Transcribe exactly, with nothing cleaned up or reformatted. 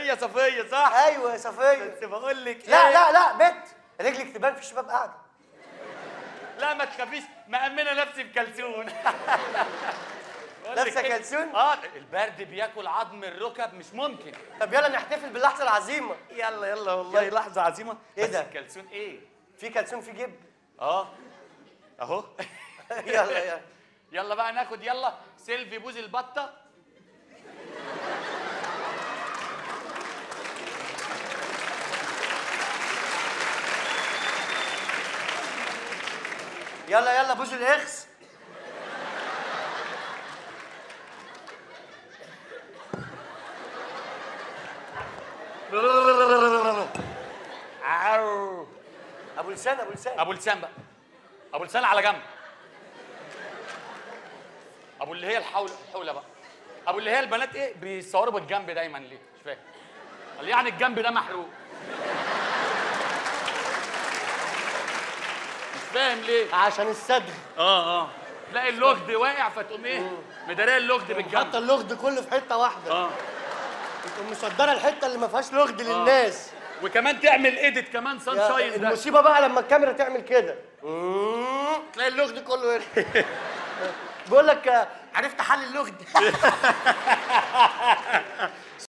هي صفيه صح؟ ايوه يا صفيه. بس بقول لك لا إيه؟ لا لا بت رجلك تبان في الشباب قاعده. لا ما تخافيش، مأمنه نفسي بكلسون. لابسه كلسون؟ اه البرد بياكل عظم الركب مش ممكن. طب يلا نحتفل باللحظه العظيمه. يلا يلا والله يلا. لحظه عظيمه. ايه بس ده؟ الكلسون ايه؟ في كلسون في جيب. اه اهو. يلا يلا يلا بقى ناخد يلا سيلفي بوز البطه. يلا يلا بوز الاخس. عو. ابو لسان ابو لسان. ابو لسان بقى. ابو لسان على جنب. ابو اللي هي الحول الحوله بقى. ابو اللي هي البنات ايه بيصوروا بالجنب دايما ليه؟ مش فاهم. قال يعني الجنب ده محروق. مش فاهم ليه؟ عشان الصدر. اه اه تلاقي اللغد واقع فتقوم ايه؟ مداريه اللغد بالجنب. حتى اللغد كله في حته واحده. اه تقوم مصدره الحته اللي ما فيهاش لغد للناس. وكمان تعمل ايديت كمان سان شاين ده. المصيبه بقى لما الكاميرا تعمل كده تلاقي اللغد كله هنا. بقول لك عرفت حل اللغد.